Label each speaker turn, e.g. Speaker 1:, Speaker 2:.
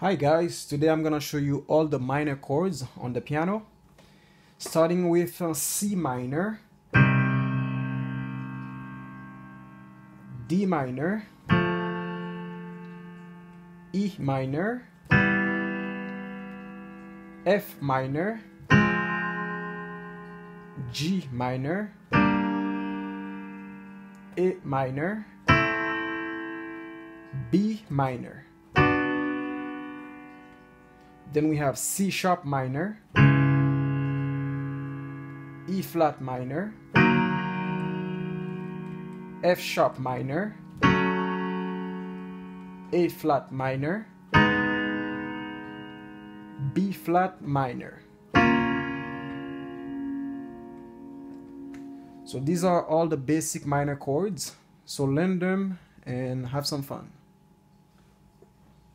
Speaker 1: Hi guys, today I'm gonna show you all the minor chords on the piano, starting with C minor, D minor, E minor, F minor, G minor, A minor, B minor. Then we have C sharp minor, E flat minor, F sharp minor, A flat minor, B flat minor. So these are all the basic minor chords. So learn them and have some fun.